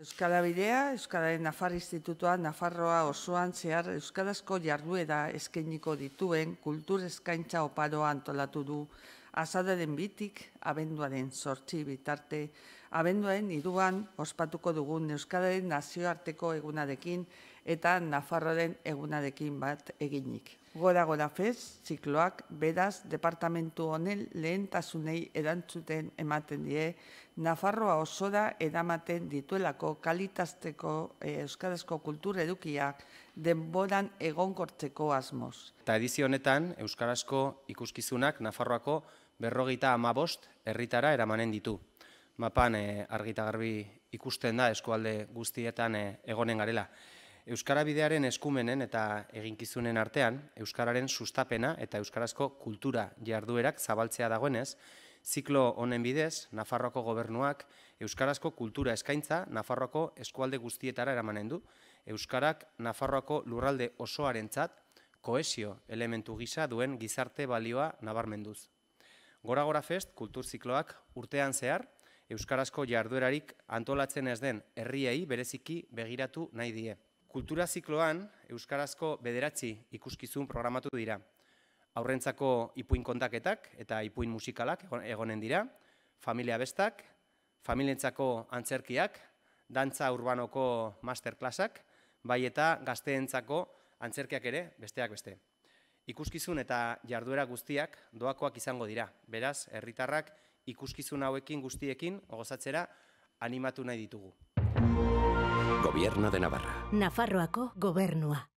Euskara Bidea, Euskararen Nafar Institutua Nafarroa osoan zehar euskarazko jarduera eskainiko dituen kultur eskaintza oparoa antolatu du azaroaren 2tik abenduaren 8 bitarte, abenduaren 3 ospatuko dugun Euskararen nazioarteko egunarekin eta Nafarroaren egunarekin bat eginik. Gora fest, zikloak beraz departamentu honen lehentasunei erantzuten ematen die, Nafarroa osora eramaten dituelako kalitazteko euskarazko kultur edukiak denboran egonkortzeko asmoz. Eta edizio honetan, euskarazko ikuskizunak Nafarroako 55 herritara eramanen ditu. Mapan argi eta garbi ikusten da eskualde guztietan egonen garela. Euskara Bidearen eskumenen eta eginkizunen artean, euskararen sustapena eta euskarazko kultura jarduerak zabaltzea dagoenez, ziklo honen bidez, Nafarroako gobernuak euskarazko kultura eskaintza Nafarroako eskualde guztietara eramanen du, euskarak Nafarroako lurralde osoarentzat kohesio elementu gisa duen gizarte balioa nabarmenduz. Gora fest, kultur zikloak urtean zehar, euskarazko jarduerarik antolatzen ez den herriei bereziki begiratu nahi die. Kultura zikloan, euskarazko 9 ikuskizun programatu dira. Haurrentzako ipuin kontaketak eta ipuin musikalak egonen dira, familia bestak, familientzako antzerkiak, dantza urbanoko masterklasak, bai eta gazteentzako antzerkiak ere besteak beste. Ikuskizun eta jarduera guztiak doakoak izango dira, beraz, herritarrak ikuskizun hauekin guztiekin gozatzera animatu nahi ditugu. Gobierno de Navarra. Nafarroako gobernua.